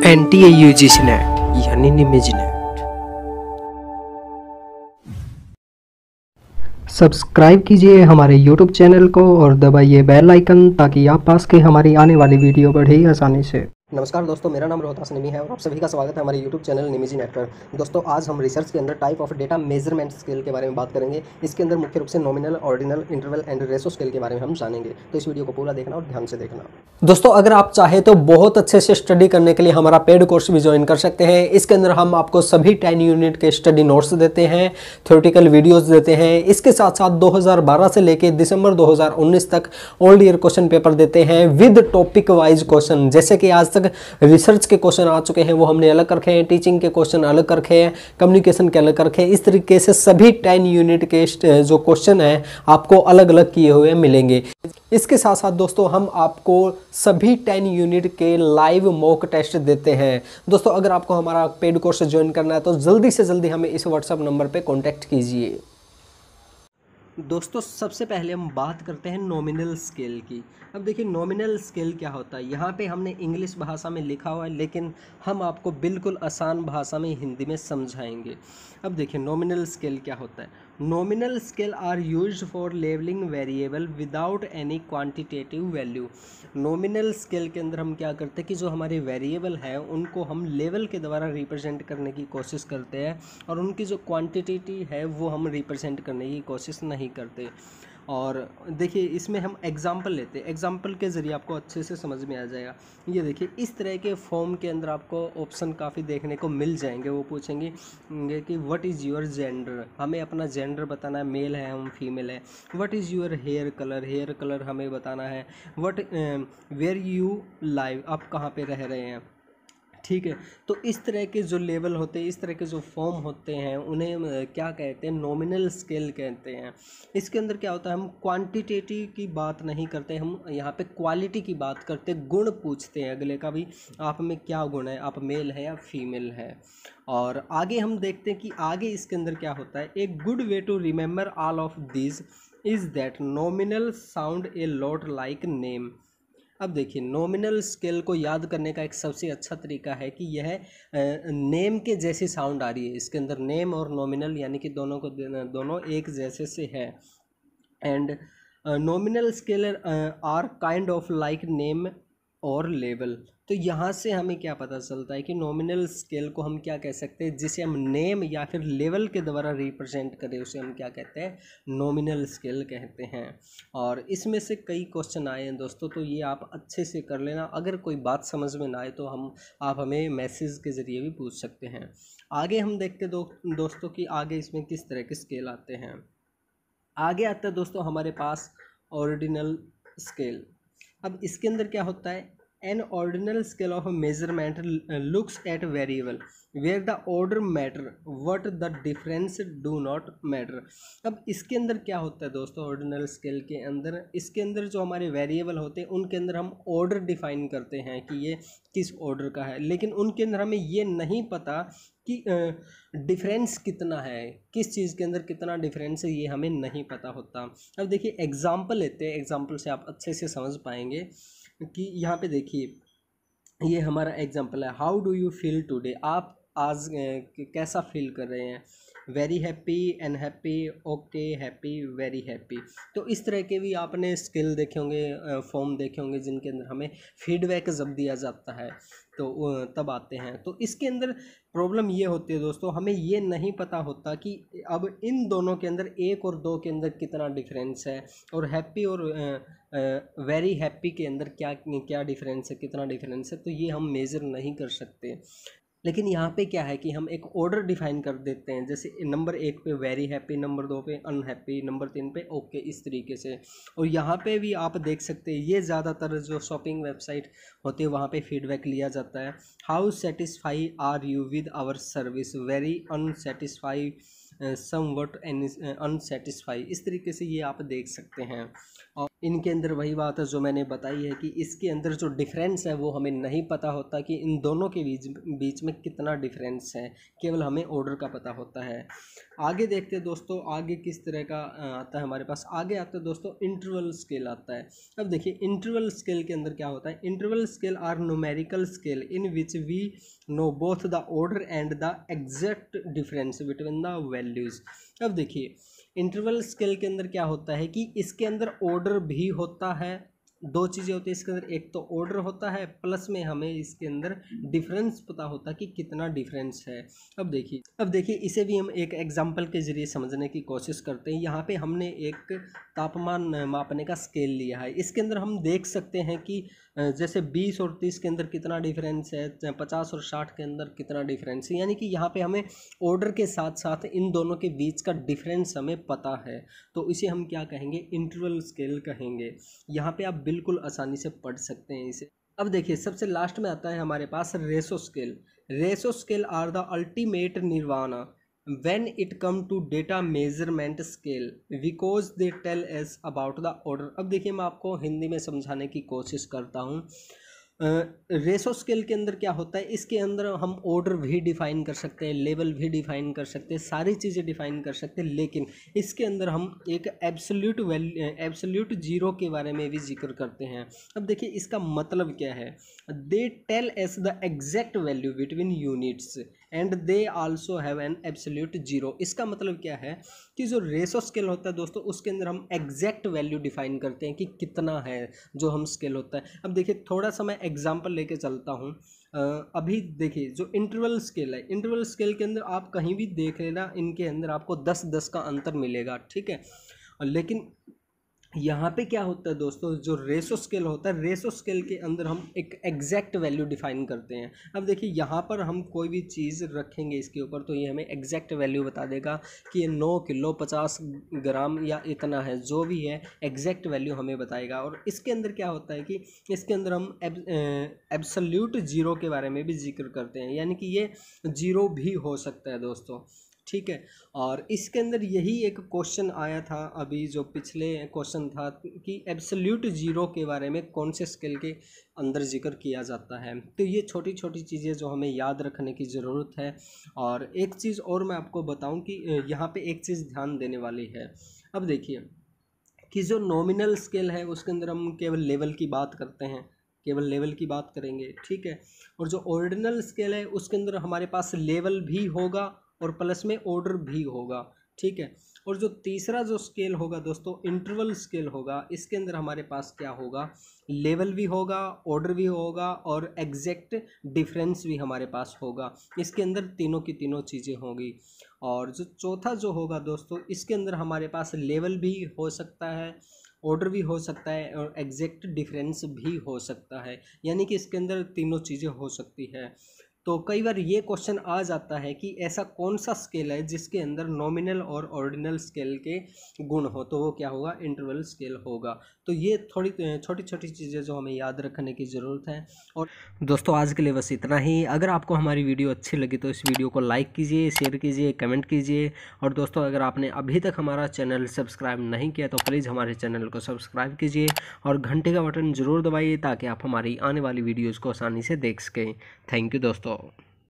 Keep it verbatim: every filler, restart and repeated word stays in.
N T A U G C NET यानी निमिज net. Subscribe कीजिए हमारे यूट्यूब चैनल को और दबाइए बेल आइकन ताकि आप पास के हमारी आने वाली वीडियो बढ़े आसानी से। नमस्कार दोस्तों, मेरा नाम रोहतास निमी है और आप सभी का स्वागत है हमारे यूट्यूब चैनल निमिजी नेट पर। दोस्तों, आज हम रिसर्च के अंदर type of data measurement scale के बारे में बात करेंगे। इसके अंदर मुख्य रूप से nominal, ordinal, interval and ratio scale के बारे में हम जानेंगे। तो इस वीडियो को पूरा देखना और ध्यान से देखना। दोस्तों, अगर आप चाहे तो बहुत अच्छे से स्टडी करने के लिए हमारा पेड कोर्स भी ज्वाइन कर सकते हैं। इसके अंदर हम आपको सभी टेन यूनिट के स्टडी नोट्स देते हैं, थ्योरेटिकल वीडियोस देते हैं। इसके साथ साथ दो हज़ार बारह से लेकर दिसंबर दो हज़ार उन्नीस तक ऑल ईयर क्वेश्चन पेपर देते हैं विद टॉपिक वाइज क्वेश्चन। जैसे कि आज तक रिसर्च के क्वेश्चन आ चुके हैं वो हमने अलग कर रखे हैं, टीचिंग के क्वेश्चन अलग कर रखे हैं, कम्युनिकेशन के अलग कर रखे हैं। इस तरीके से सभी टेन यूनिट के जो क्वेश्चन हैं आपको अलग अलग किए हुए मिलेंगे। इसके साथ साथ दोस्तों हम आपको सभी टेन यूनिट के लाइव मॉक टेस्ट देते हैं। दोस्तों, अगर आपको हमारा पेड कोर्स ज्वाइन करना है तो जल्दी से जल्दी हमें इस व्हाट्सएप नंबर पे कांटेक्ट कीजिए। दोस्तों, सबसे पहले हम बात करते हैं नॉमिनल स्केल की। अब देखिए, नॉमिनल स्केल क्या होता है। यहाँ पे हमने इंग्लिश भाषा में लिखा हुआ है, लेकिन हम आपको बिल्कुल आसान भाषा में हिंदी में समझाएंगे। अब देखिए, नॉमिनल स्केल क्या होता है। Nominal scale are used for labelling variable without any quantitative value. Nominal scale के अंदर हम क्या करते हैं कि जो हमारे वेरिएबल है उनको हम लेवल के द्वारा रिप्रेजेंट करने की कोशिश करते हैं और उनकी जो क्वांटिटी है वो हम रिप्रेजेंट करने की कोशिश नहीं करते। और देखिए, इसमें हम एग्जाम्पल लेते हैं, एग्जाम्पल के ज़रिए आपको अच्छे से समझ में आ जाएगा। ये देखिए, इस तरह के फॉर्म के अंदर आपको ऑप्शन काफ़ी देखने को मिल जाएंगे। वो पूछेंगे कि व्हाट इज़ योर जेंडर, हमें अपना जेंडर बताना है, मेल है हम फीमेल है। What is your hair colour, hair colour हमें बताना है। व्हाट वेयर यू लाइव, आप कहाँ पे रह रहे हैं। ठीक है, तो इस तरह के जो लेवल होते हैं, इस तरह के जो फॉर्म होते हैं उन्हें क्या कहते हैं, नॉमिनल स्केल कहते हैं। इसके अंदर क्या होता है, हम क्वांटिटेटिव की बात नहीं करते, हम यहाँ पे क्वालिटी की बात करते हैं, गुण पूछते हैं अगले का भी, आप में क्या गुण है, आप मेल है या फीमेल है। और आगे हम देखते हैं कि आगे इसके अंदर क्या होता है। एक good way to remember all of this is that nominal sound a lot like name. अब देखिए, नॉमिनल स्केल को याद करने का एक सबसे अच्छा तरीका है कि यह नेम के जैसी साउंड आ रही है। इसके अंदर नेम और नॉमिनल यानी कि दोनों को दोनों एक जैसे से है। And nominal scale are kind of like name और लेवल। तो यहाँ से हमें क्या पता चलता है कि नॉमिनल स्केल को हम क्या कह सकते हैं, जिसे हम नेम या फिर लेवल के द्वारा रिप्रेजेंट करें उसे हम क्या कहते हैं, नॉमिनल स्केल कहते हैं। और इसमें से कई क्वेश्चन आए हैं दोस्तों, तो ये आप अच्छे से कर लेना। अगर कोई बात समझ में ना आए तो हम आप हमें मैसेज के ज़रिए भी पूछ सकते हैं। आगे हम देखते दो, दोस्तों कि आगे इसमें किस तरह के स्केल आते हैं। आगे आता है दोस्तों हमारे पास ऑर्डिनल स्केल। अब इसके अंदर क्या होता है, an ordinal scale of measurement looks at variable where the order matter what the difference do not matter. अब इसके अंदर क्या होता है दोस्तों, ऑर्डिनल स्केल के अंदर, इसके अंदर जो हमारे वेरिएबल होते हैं उनके अंदर हम ऑर्डर डिफाइन करते हैं कि ये किस ऑर्डर का है, लेकिन उनके अंदर हमें ये नहीं पता कि डिफरेंस कितना है, किस चीज़ के अंदर कितना डिफरेंस है, ये हमें नहीं पता होता। अब देखिए, एग्जाम्पल लेते हैं, एग्जाम्पल से आप अच्छे से समझ पाएंगे कि यहाँ पे देखिए, ये हमारा एग्जाम्पल है, how do you feel today, आप आज कैसा फील कर रहे हैं। Very happy, unhappy, okay, happy, very happy. तो इस तरह के भी आपने स्किल देखे होंगे, फॉर्म देखे होंगे जिनके अंदर हमें फीडबैक जब दिया जाता है तो तब आते हैं। तो इसके अंदर प्रॉब्लम ये होती है दोस्तों, हमें ये नहीं पता होता कि अब इन दोनों के अंदर, एक और दो के अंदर कितना डिफरेंस है, और हैप्पी और वेरी हैप्पी के अंदर क्या क्या डिफरेंस है, कितना डिफरेंस है। तो ये हम मेज़र नहीं कर सकते। लेकिन यहाँ पे क्या है कि हम एक ऑर्डर डिफाइन कर देते हैं, जैसे नंबर एक पे वेरी हैप्पी, नंबर दो पे अनहैप्पी, नंबर तीन पे ओके, इस तरीके से। और यहाँ पे भी आप देख सकते हैं, ये ज़्यादातर जो शॉपिंग वेबसाइट होती है वहाँ पे फीडबैक लिया जाता है। How satisfy are you with our service, very unsatisfy, somewhat unsatisfy, इस तरीके से ये आप देख सकते हैं। और इनके अंदर वही बात है जो मैंने बताई है कि इसके अंदर जो डिफरेंस है वो हमें नहीं पता होता कि इन दोनों के बीच बीच में कितना डिफरेंस है, केवल हमें ऑर्डर का पता होता है। आगे देखते हैं दोस्तों, आगे किस तरह का आता है हमारे पास। आगे आता है दोस्तों इंटरवल स्केल आता है। अब देखिए इंटरवल स्केल के अंदर क्या होता है। Interval scale are numerical scale in which we know both the order and the exact difference between the values. अब देखिए इंटरवल स्केल के अंदर क्या होता है कि इसके अंदर ऑर्डर भी होता है, दो चीज़ें होती है इसके अंदर, एक तो ऑर्डर होता है प्लस में हमें इसके अंदर डिफरेंस पता होता है कि कितना डिफरेंस है। अब देखिए अब देखिए इसे भी हम एक एग्जांपल के ज़रिए समझने की कोशिश करते हैं। यहाँ पे हमने एक तापमान मापने का स्केल लिया है। इसके अंदर हम देख सकते हैं कि जैसे बीस और तीस के अंदर कितना डिफरेंस है, पचास और साठ के अंदर कितना डिफरेंस है, यानी कि यहाँ पे हमें ऑर्डर के साथ साथ इन दोनों के बीच का डिफरेंस हमें पता है, तो इसे हम क्या कहेंगे, इंटरवल स्केल कहेंगे। यहाँ पे आप बिल्कुल आसानी से पढ़ सकते हैं इसे। अब देखिए सबसे लास्ट में आता है हमारे पास ratio scale. Ratio scale are the ultimate nirvana when it come to data measurement scale because they tell us about the order। अब देखिए मैं आपको हिंदी में समझाने की कोशिश करता हूँ। रेशो स्केल के अंदर क्या होता है, इसके अंदर हम ऑर्डर भी डिफाइन कर सकते हैं, लेवल भी डिफाइन कर सकते हैं, सारी चीज़ें डिफाइन कर सकते हैं, लेकिन इसके अंदर हम एक एब्सोल्यूट वैल्यू एब्सोल्यूट जीरो के बारे में भी जिक्र करते हैं। अब देखिए इसका मतलब क्या है, they tell us the exact value between units and they also have an absolute zero. इसका मतलब क्या है कि जो रेशो स्केल होता है दोस्तों उसके अंदर हम एग्जैक्ट वैल्यू डिफाइन करते हैं कि कितना है जो हम स्केल होता है। अब देखिए थोड़ा सा मैं एग्जांपल लेके चलता हूँ। अभी देखिए जो इंटरवल स्केल है, इंटरवल स्केल के अंदर आप कहीं भी देख लेना, इनके अंदर आपको दस दस का अंतर मिलेगा, ठीक है। लेकिन यहाँ पे क्या होता है दोस्तों, जो रेशो स्केल होता है, रेशो स्केल के अंदर हम एक एग्जैक्ट वैल्यू डिफाइन करते हैं। अब देखिए यहाँ पर हम कोई भी चीज़ रखेंगे इसके ऊपर तो ये हमें एग्जैक्ट वैल्यू बता देगा कि ये नौ किलो पचास ग्राम या इतना है, जो भी है एग्जैक्ट वैल्यू हमें बताएगा। और इसके अंदर क्या होता है कि इसके अंदर हम एब्सोल्यूट जीरो के बारे में भी जिक्र करते हैं, यानी कि ये जीरो भी हो सकता है दोस्तों, ठीक है। और इसके अंदर यही एक क्वेश्चन आया था अभी, जो पिछले क्वेश्चन था कि एब्सोल्यूट जीरो के बारे में कौन से स्केल के अंदर जिक्र किया जाता है। तो ये छोटी छोटी चीज़ें जो हमें याद रखने की ज़रूरत है। और एक चीज़ और मैं आपको बताऊं कि यहाँ पे एक चीज़ ध्यान देने वाली है। अब देखिए कि जो नॉमिनल स्केल है उसके अंदर हम केवल लेवल की बात करते हैं, केवल लेवल की बात करेंगे, ठीक है। और जो ऑर्डिनल स्केल है उसके अंदर हमारे पास लेवल भी होगा और प्लस में ऑर्डर भी होगा, ठीक है। और जो तीसरा जो स्केल होगा दोस्तों इंटरवल स्केल होगा, इसके अंदर हमारे पास क्या होगा, लेवल भी होगा, ऑर्डर भी होगा और एग्जैक्ट डिफरेंस भी हमारे पास होगा। इसके अंदर तीनों की तीनों चीज़ें होंगी। और जो चौथा जो होगा दोस्तों, इसके अंदर हमारे पास लेवल भी हो सकता है, ऑर्डर भी हो सकता है और एग्जैक्ट डिफरेंस भी हो सकता है, यानी कि इसके अंदर तीनों चीज़ें हो सकती है। तो कई बार ये क्वेश्चन आ जाता है कि ऐसा कौन सा स्केल है जिसके अंदर नॉमिनल और ऑर्डिनल स्केल के गुण हो, तो वो क्या होगा, इंटरवल स्केल होगा। तो ये थोड़ी छोटी छोटी चीज़ें जो हमें याद रखने की ज़रूरत है। और दोस्तों आज के लिए बस इतना ही। अगर आपको हमारी वीडियो अच्छी लगी तो इस वीडियो को लाइक कीजिए, शेयर कीजिए, कमेंट कीजिए। और दोस्तों अगर आपने अभी तक हमारा चैनल सब्सक्राइब नहीं किया तो प्लीज़ हमारे चैनल को सब्सक्राइब कीजिए और घंटे का बटन ज़रूर दबाइए ताकि आप हमारी आने वाली वीडियोज़ को आसानी से देख सकें। थैंक यू दोस्तों।